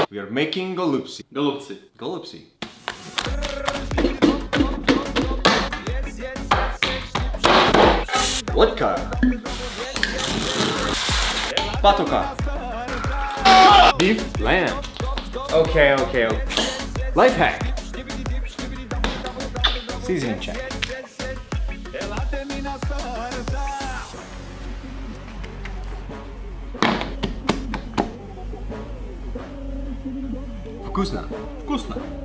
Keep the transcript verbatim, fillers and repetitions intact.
We are making golubci. Голубцы. Golubci. Vodka. Patoka. Beef, lamb. Okay, okay, okay. Life hack. Seasoning check. Вкусно. Вкусно.